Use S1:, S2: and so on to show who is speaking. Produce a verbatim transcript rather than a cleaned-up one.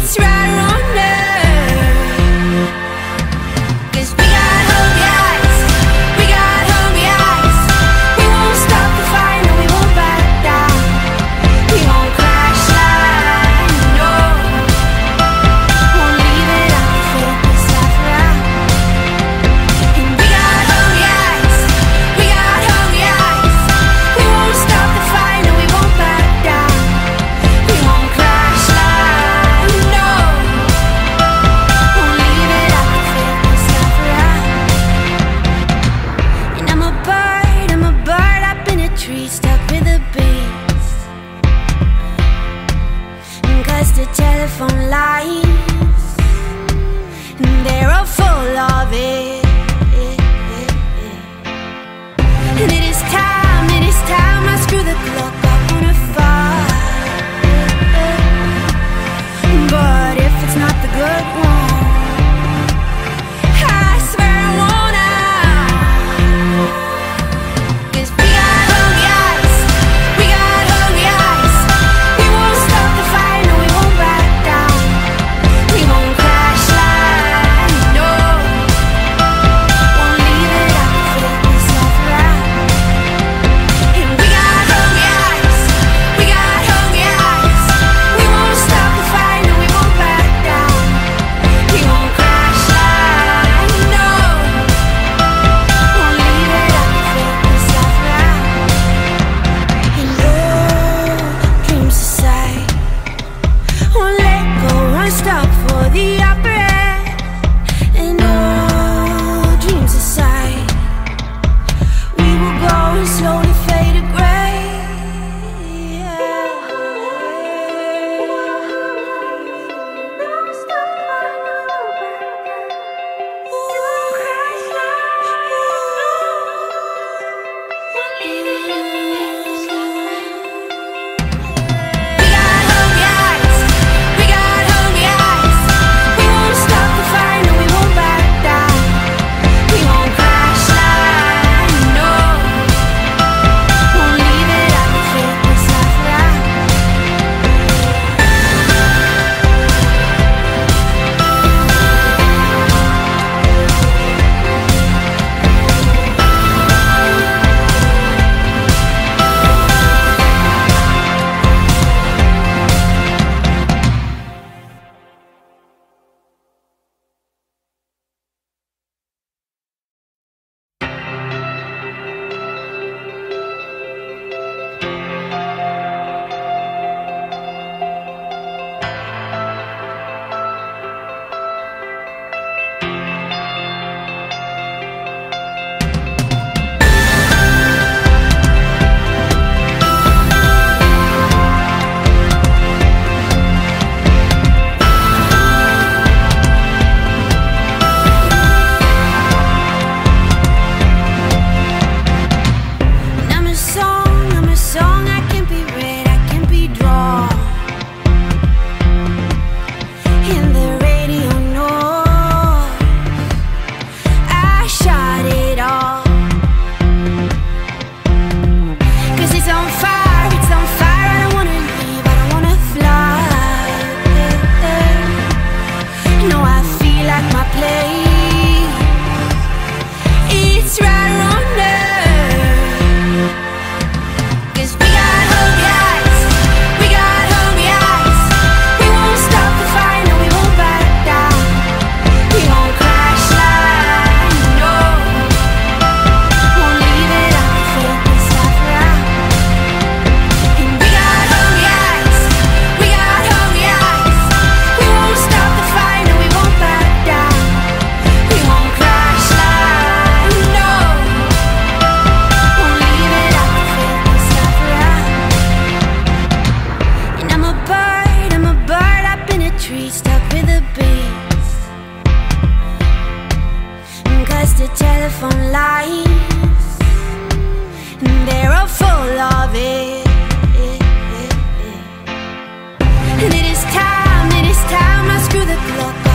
S1: It's right around there. 'Cause we got hungry eyes, we got hungry eyes. We won't stop the fight, no, we won't back down. We won't crash like no. Won't leave it out to fake this life around. And we got hungry eyes, we got hungry eyes. We won't stop the fight, no, we won't back down. We won't crash like no. Won't leave it out to fake this life around. And I'm a bird, I'm a bird up in a tree, stuck with a bees. Cause the telephone lines, they're all full of it. And it is time, it is time I screw the clock up on a fight. But if it's not the good one, I swear I wanna. 'Cause we got hungry eyes, we got hungry eyes. We won't stop the fight, no, we won't back down. We won't crash like no. Won't leave it out to fake this life around. And we got hungry eyes, we got hungry eyes. We won't stop the fight, no, we won't back down. We won't crash like no. Won't leave it out to fake this life around. And oh, dreams aside, won't let go, won't stop for the opera. And oh, dreams aside, we will go and slowly fade to gray. We got hungry eyes, we got hungry eyes. We won't stop the fight, no, we won't back down. We won't crash like no. Won't leave it out to fake this life around. And I'm a song, I'm a song. I can be read, I can be drawn. In the radio noise, I shot it all. 'Cause it's on fire, it's on fire. I don't wanna leave, I don't wanna fly. No, I feel like my place, it's right around there. 'Cause we got hungry eyes, we got hungry eyes. We won't stop the fight, no, we won't back down. We won't crash like no. Won't leave it out to fake this life around. And we got hungry eyes, we got hungry eyes. We won't stop the fight, no, we won't back down. We won't crash like no. Won't leave it out to fake this life around. And I'm a bird, I'm a bird up in a tree, stuck with a bees. Cause the telephone lines, they're all full of it. And it is time, it is time I screw the clock